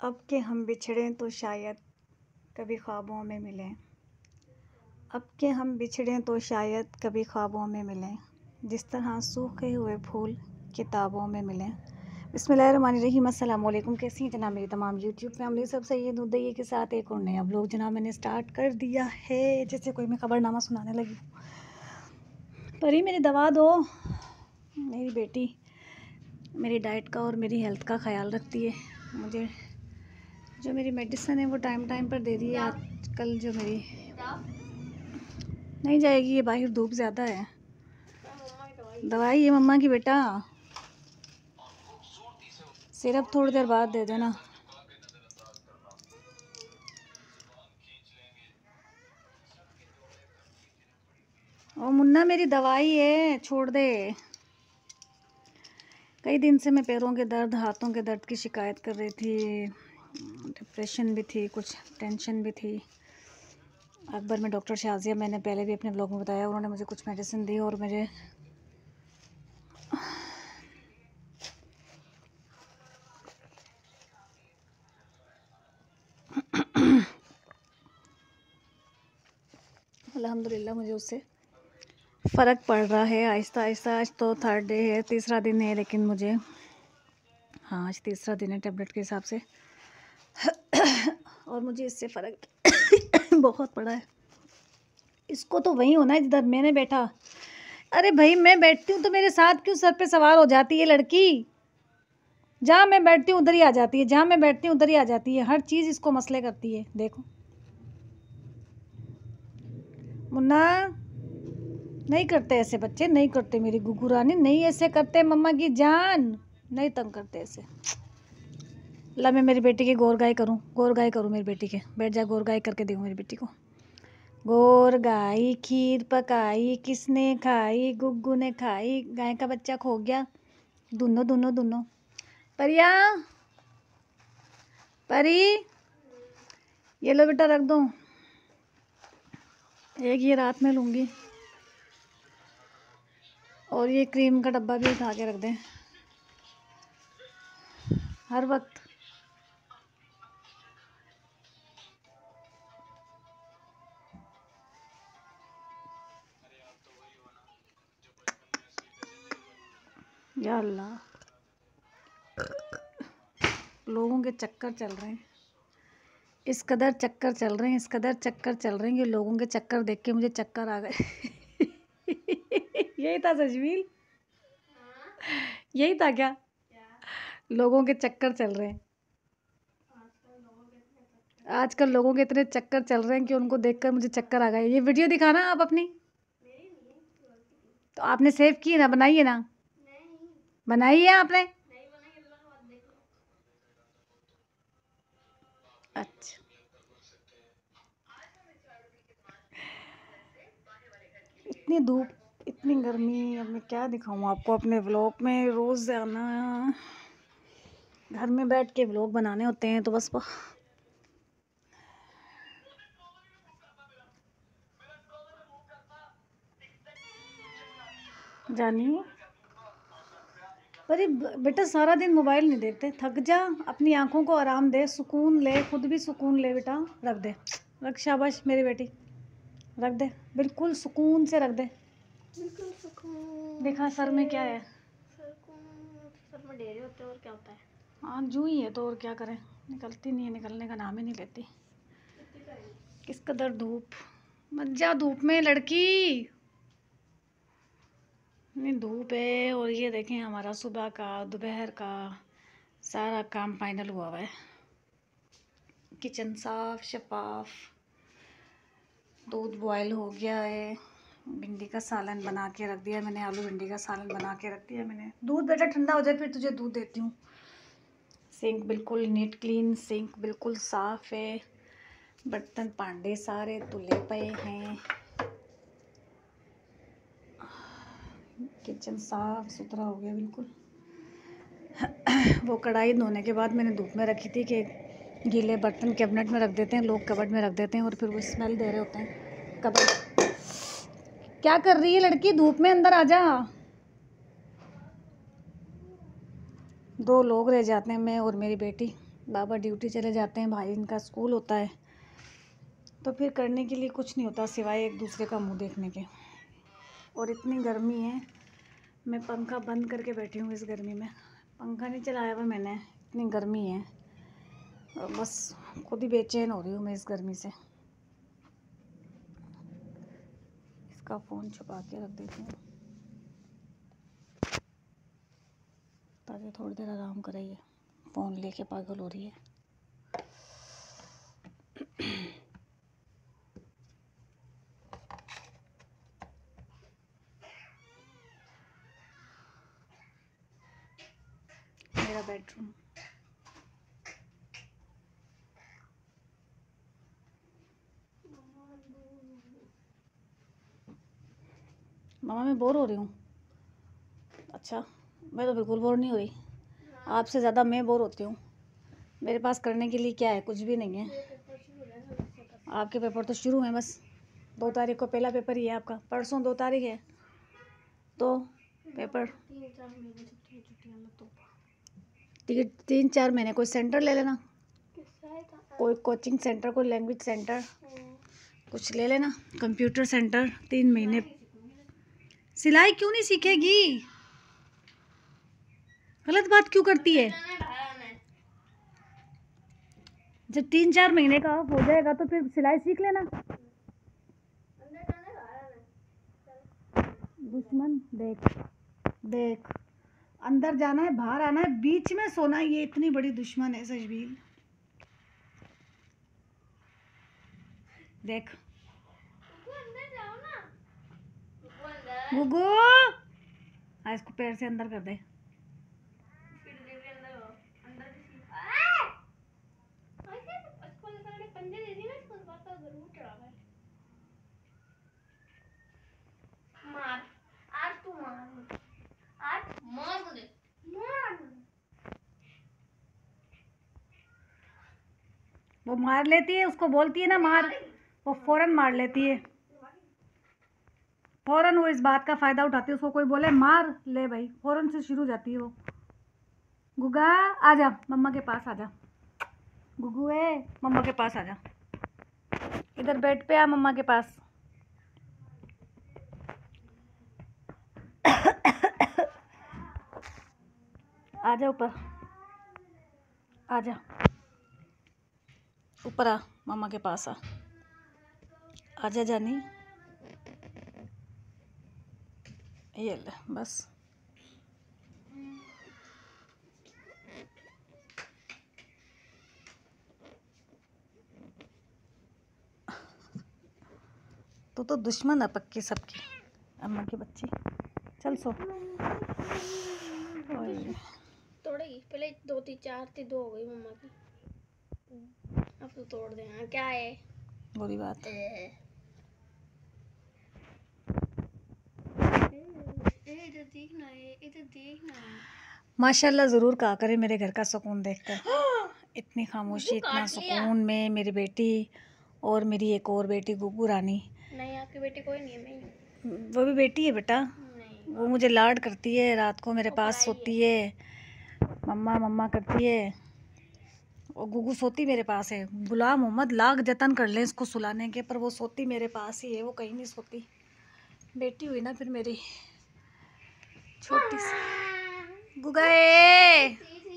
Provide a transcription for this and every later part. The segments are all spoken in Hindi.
अब के हम बिछड़ें तो शायद कभी ख्वाबों में मिलें। अब के हम बिछड़ें तो शायद कभी ख्वाबों में मिलें। जिस तरह सूखे हुए फूल किताबों में मिलें। बिस्मिल्लाहिर्रहमानिर्रहीम। अस्सलाम वालेकुम। कैसी हैं जनाब मेरी तमाम यूट्यूब फैमिली। सब सही है दुदैये के साथ एक और नया व्लॉग जनाब मैंने स्टार्ट कर दिया है। जैसे कोई मैं खबरनामा सुनाने लगी हूँ। परी मेरी दवा दो। मेरी बेटी मेरी डाइट का और मेरी हेल्थ का ख्याल रखती है। मुझे जो मेरी मेडिसिन है वो टाइम टाइम पर दे दी है। आजकल जो मेरी नहीं जाएगी, ये बाहर धूप ज़्यादा है। दवाई है मम्मा की बेटा, सिरप थोड़ी देर बाद दे देना। ओ मुन्ना मेरी दवाई है, छोड़ दे। कई दिन से मैं पैरों के दर्द हाथों के दर्द की शिकायत कर रही थी। डिप्रेशन भी थी, कुछ टेंशन भी थी। अकबर में डॉक्टर शाजिया, मैंने पहले भी अपने ब्लॉग में बताया, उन्होंने मुझे कुछ मेडिसिन दी और मुझे अल्हम्दुलिल्लाह मुझे उससे फ़र्क पड़ रहा है आहिस्ता आहिस्ता। आज तो थर्ड डे है, तीसरा दिन है, लेकिन मुझे आज तीसरा दिन है टैबलेट के हिसाब से और मुझे इससे फ़र्क बहुत पड़ा है। इसको तो वही होना है जिधर मैंने बैठा। अरे भाई मैं बैठती हूँ तो मेरे साथ क्यों सर पे सवार हो जाती है लड़की। जहाँ मैं बैठती हूँ उधर ही आ जाती है, जहाँ मैं बैठती हूँ उधर ही आ जाती है। हर चीज़ इसको मसले करती है। देखो मुन्ना, नहीं करते ऐसे बच्चे, नहीं करते मेरी गुगू रानी, नहीं ऐसे करते मम्मा की जान, नहीं तंग करते ऐसे। ला मैं मेरी बेटी की गोर गाय करूँ, गोर गाय करूँ मेरी बेटी के। बैठ जा, गोर गाय करके दूँ मेरी बेटी को। गोर गाय खीर पकाई, किसने खाई? गुग्गू ने खाई। गाय का बच्चा खो गया। दोनों दोनों दोनों। परिया, परी, ये लो बेटा, रख दो। एक ये रात में लूँगी और ये क्रीम का डब्बा भी उठा के रख दें हर वक्त। या अल्लाह, लोगों के चक्कर चल रहे हैं, इस कदर चक्कर चल रहे हैं, इस कदर चक्कर चल रहे हैं कि लोगों के चक्कर देख के मुझे चक्कर आ गए यही था सजवील, यही था क्या? लोगों के चक्कर चल रहे हैं आजकल, लोगों के इतने चक्कर चल रहे हैं कि उनको देखकर मुझे चक्कर आ गए। ये वीडियो दिखाना आप अपनी, तो आपने सेव की ना, बनाइए ना, बनाइए आपने। अच्छा, इतनी धूप, इतनी गर्मी, अब मैं क्या दिखाऊं आपको अपने व्लॉग में। रोज़ आना, घर में बैठ के व्लॉग बनाने होते हैं तो बस जानिए। अरे बेटा सारा दिन मोबाइल नहीं देखते, थक जा, अपनी आंखों को आराम दे, सुकून ले, खुद भी सुकून ले बेटा। रख दे, रख, शाबाश मेरी बेटी, रख दे, बिल्कुल सुकून से रख दे। बिल्कुल सुकून। देखा सर में क्या है? सर में डेरे होते हैं और क्या होता है? हाँ जूं ही है तो और क्या करें, निकलती नहीं है, निकलने का नाम ही नहीं लेती। किस कदर धूप, मत जा धूप में लड़की, इतनी धूप है। और ये देखें हमारा सुबह का दोपहर का सारा काम फाइनल हुआ है। किचन साफ शफाफ, दूध बॉयल हो गया है, भिंडी का सालन बना के रख दिया मैंने, आलू भिंडी का सालन बना के रख दिया मैंने। दूध बेटा ठंडा हो जाए फिर तुझे दूध देती हूँ। सिंक बिल्कुल नीट क्लीन, सिंक बिल्कुल साफ़ है, बर्तन पांडे सारे धुले पे हैं, किचन साफ सुथरा हो गया बिल्कुल। वो कढ़ाई धोने के बाद मैंने धूप में रखी थी कि गीले बर्तन कैबिनेट में रख देते हैं लोग, कबर्ड में रख देते हैं और फिर वो स्मेल दे रहे होते हैं कबर्ड। क्या कर रही है लड़की, धूप में अंदर आ जा। दो लोग रह जाते हैं, मैं और मेरी बेटी। बाबा ड्यूटी चले जाते हैं, भाई इनका स्कूल होता है, तो फिर करने के लिए कुछ नहीं होता सिवाय एक दूसरे का मुंह देखने के। और इतनी गर्मी है, मैं पंखा बंद करके बैठी हूँ इस गर्मी में। पंखा नहीं चलाया हुआ मैंने, इतनी गर्मी है और बस खुद ही बेचैन हो रही हूँ मैं इस गर्मी से। इसका फ़ोन छुपा के रख देती हूँ ताकि थोड़ी देर आराम करे। ये फ़ोन लेके पागल हो रही है। मेरा बेडरूम, मामा मैं बोर हो रही हूँ। अच्छा, मैं तो बिल्कुल बोर नहीं हो रही, आपसे ज़्यादा मैं बोर होती हूँ। मेरे पास करने के लिए क्या है, कुछ भी नहीं है। आपके पेपर तो शुरू हैं, बस 2 तारीख को पहला पेपर ही है आपका, परसों 2 तारीख है, तो पेपर 3-4 महीने कोई सेंटर ले लेना, कोई कोचिंग सेंटर, कोई लैंग्वेज सेंटर, कुछ ले लेना, कंप्यूटर सेंटर। 3 महीने सिलाई क्यों नहीं सीखेगी? गलत बात क्यों करती है? जब 3-4 महीने का ऑफ हो जाएगा तो फिर सिलाई सीख लेना। दुश्मन देख देख, अंदर जाना है, बाहर आना है, बीच में सोना है, ये इतनी बड़ी दुश्मन है सजबील। देख गुगू, इसको पैर से अंदर कर दे। वो मार लेती है, उसको बोलती है ना मार, वो फौरन मार लेती है। फौरन वो इस बात का फ़ायदा उठाती है, उसको कोई बोले मार ले भाई, फौरन से शुरू जाती है वो। गुगा आजा, मम्मा के पास आजा। गुगू है, मम्मा के पास आजा, इधर बेड पे आ, मम्मा के पास। आजा ऊपर, आजा ऊपर आ, मम्मा के पास आ, आजा जानी। ये ले बस। तो दुश्मन है पक्की सबकी, अम्मा की बच्ची। चल सो। तोड़ेगी पहले 2 3 4 थी, 2 हो गई मम्मा की, अब तो तोड़ देना क्या है, बुरी बात। इधर देखना है, इधर देखना है। माशाल्लाह ज़रूर कहा करे मेरे घर का सुकून देखकर। इतनी खामोशी, इतना सुकून में मेरी बेटी और मेरी एक और बेटी गुगू रानी। नहीं आपकी बेटी कोई नहीं है, मैं वो भी बेटी है बेटा, नहीं। वो मुझे लाड करती है, रात को मेरे पास सोती है, मम्मा मम्मा करती है। और गुगू सोती मेरे पास है। गुलाम मोहम्मद लाख जतन कर लें इसको सुलाने के, पर वो सोती मेरे पास ही है, वो कहीं नहीं सोती। बेटी हुई ना फिर मेरी छोटी सी गुगाए।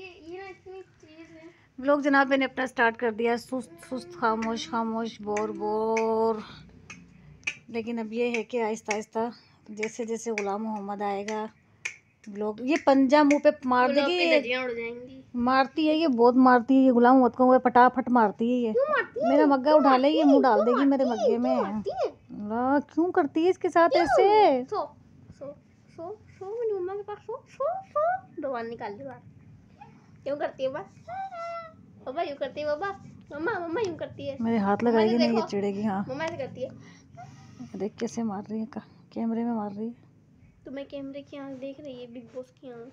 व्लॉग जनाब मैंने अपना स्टार्ट कर दिया, सुस्त सुस्त, खामोश खामोश, बोर बोर। लेकिन अब ये है कि आहिस्ता आहिस्ता जैसे जैसे गुलाम मोहम्मद आएगा व्लॉग, ये पंजा मुंह पे मार देगी, मारती है ये, बहुत मारती है ये गुलाम मोहम्मद को, वो फटाफट मारती है ये। मेरा मग्गा उठा ले, ये मुंह डाल देगी मेरे मग्गे में। क्यों करती है इसके साथ ऐसे? सो सो सो सो मेरी मम्मा के पास, सो सो सो, दो बार निकाल ली बार। क्यों करती है बस? बाबा यूं करती है, बाबा मम्मा मम्मा यूं करती है। मेरे हाथ लगाएगी नहीं, ये चिढ़ेगी। हाँ मम्मा ऐसे करती है, देख कैसे मार रही है, कैमरे में मार रही है। तुम्हें कैमरे की आंख देख रही है, बिग बॉस की आंख।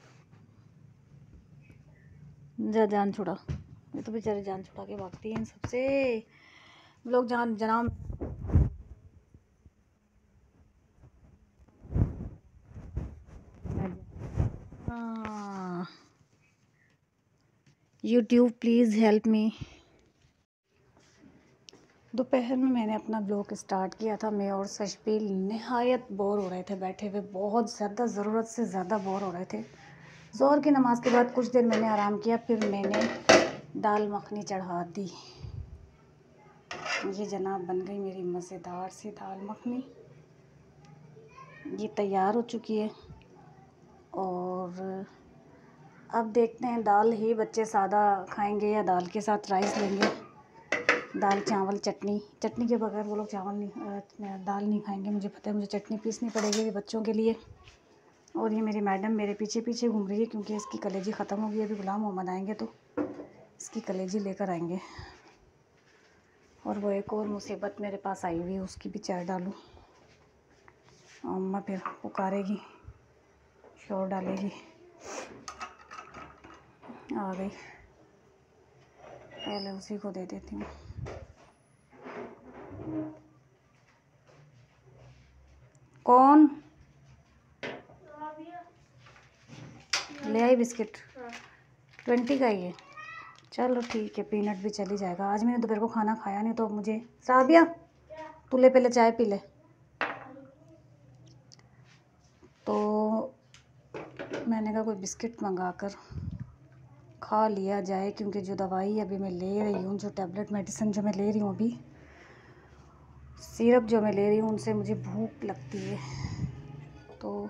जा जान छुड़ा, ये तो बेचारी जान छुड़ा के भागती है इन सबसे। लोग जान जनाब यूट्यूब प्लीज़ हेल्प मी। दोपहर में मैंने अपना ब्लॉग स्टार्ट किया था। मैं और सशबील नहायत बोर हो रहे थे बैठे हुए, बहुत ज़्यादा, ज़रूरत से ज़्यादा बोर हो रहे थे। ज़ोहर की नमाज़ के बाद कुछ देर मैंने आराम किया, फिर मैंने दाल मखनी चढ़ा दी। ये जनाब बन गई मेरी मज़ेदार सी दाल मखनी। ये तैयार हो चुकी है और अब देखते हैं दाल ही बच्चे सादा खाएंगे या दाल के साथ राइस लेंगे। दाल चावल चटनी के बगैर वो लोग चावल नहीं दाल नहीं खाएंगे। मुझे पता है, मुझे चटनी पीसनी पड़ेगी बच्चों के लिए। और ये मेरी मैडम मेरे पीछे पीछे घूम रही है क्योंकि इसकी कलेजी ख़त्म हो गई। अभी गुलाम मोहम्मद आएंगे तो इसकी कलेजी लेकर आएंगे। और वो एक और मुसीबत मेरे पास आई हुई है, उसकी भी चाय डालूँ। अम्मा फिर पुकारेगी, शोर डालेगी। आ गई, पहले उसी को दे देती हूँ। कौन ले आई बिस्किट? 20 का ही है। चलो ठीक है, पीनट भी चली जाएगा। आज मैंने दोपहर को खाना खाया नहीं तो मुझे, राबिया तू ले पहले चाय पी ले। तो मैंने कहा कोई बिस्किट मंगा कर खा लिया जाए, क्योंकि जो दवाई अभी मैं ले रही हूँ, जो टैबलेट मेडिसिन जो मैं ले रही हूँ, अभी सिरप जो मैं ले रही हूँ, उनसे मुझे भूख लगती है। तो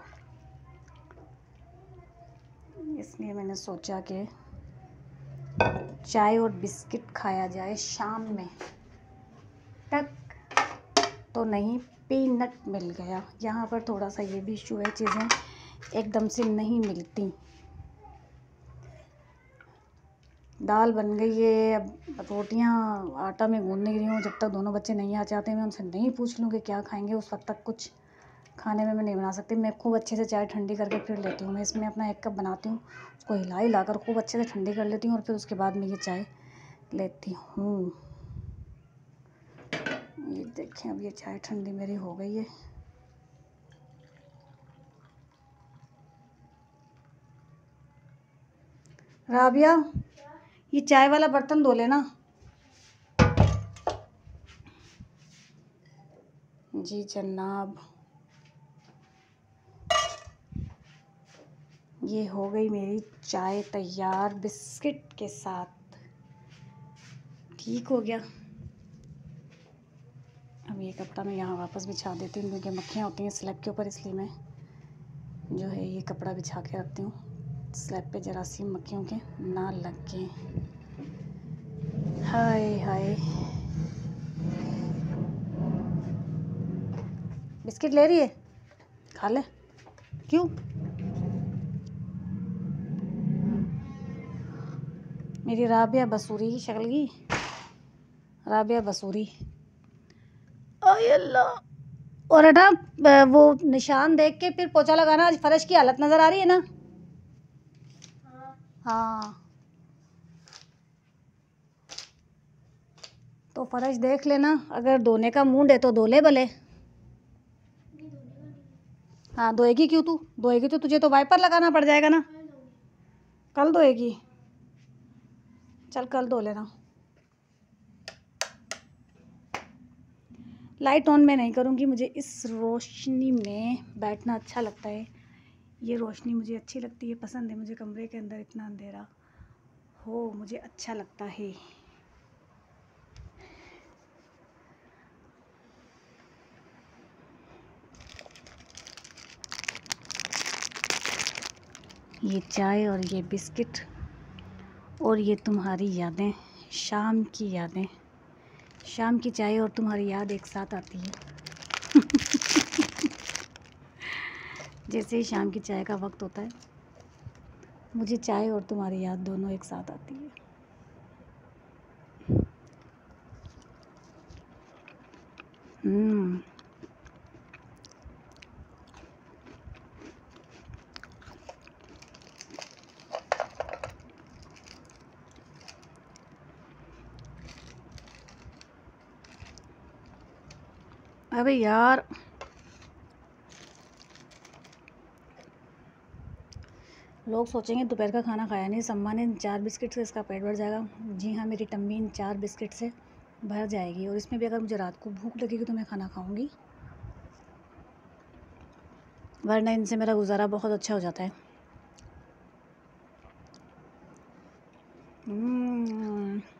इसलिए मैंने सोचा कि चाय और बिस्किट खाया जाए शाम में। तक तो नहीं, पीनट मिल गया। यहाँ पर थोड़ा सा ये भी इशू है, चीज़ें एकदम से नहीं मिलती। दाल बन गई है, अब रोटियाँ आटा में गूँध नहीं रही हूँ। जब तक दोनों बच्चे नहीं आ जाते, मैं उनसे नहीं पूछ लूँ कि क्या खाएंगे, उस वक्त तक कुछ खाने में मैं नहीं बना सकती। मैं खूब अच्छे से चाय ठंडी करके फिर लेती हूँ। मैं इसमें अपना 1 कप बनाती हूँ, उसको हिला कर खूब अच्छे से ठंडी कर लेती हूँ और फिर उसके बाद मैं ये चाय लेती हूँ। ये देखें, अब ये चाय ठंडी मेरी हो गई है। राबिया, ये चाय वाला बर्तन धो लेना। जी जनाब, ये हो गई मेरी चाय तैयार बिस्किट के साथ। ठीक हो गया। अब ये कपड़ा मैं यहाँ वापस बिछा देती हूँ क्योंकि मक्खियाँ होती हैं स्लैब के ऊपर, इसलिए मैं जो है ये कपड़ा बिछा के रखती हूँ स्लैब पे, जरासीम मक्खियों के ना लगे। हाय हाय, बिस्किट ले रही है, खा ले। क्यों? मेरी राबिया बसूरी की शक्ल की, राबिया बसूरी। ओए अल्लाह। और हटा, वो निशान देख के फिर पोछा लगाना। आज फर्श की हालत नज़र आ रही है ना? हाँ, तो फर्श देख लेना। अगर धोने का मूड है तो धो ले भले। हाँ, धोएगी क्यों? तू धोएगी तो तुझे तो वाइपर लगाना पड़ जाएगा ना। कल धोएगी? चल कल धो लेना। लाइट ऑन में नहीं करूँगी, मुझे इस रोशनी में बैठना अच्छा लगता है। ये रोशनी मुझे अच्छी लगती है, पसंद है मुझे। कमरे के अंदर इतना अंधेरा हो मुझे अच्छा लगता है। ये चाय और ये बिस्किट और ये तुम्हारी यादें, शाम की यादें। शाम की चाय और तुम्हारी याद एक साथ आती है। जैसे ही शाम की चाय का वक्त होता है, मुझे चाय और तुम्हारी याद दोनों एक साथ आती है। अबे यार, लोग सोचेंगे दोपहर का खाना खाया नहीं सम्मा ने, 4 बिस्किट से इसका पेट भर जाएगा। जी हाँ, मेरी टम्मी इन 4 बिस्किट से भर जाएगी और इसमें भी अगर मुझे रात को भूख लगेगी तो मैं खाना खाऊंगी, वरना इनसे मेरा गुजारा बहुत अच्छा हो जाता है।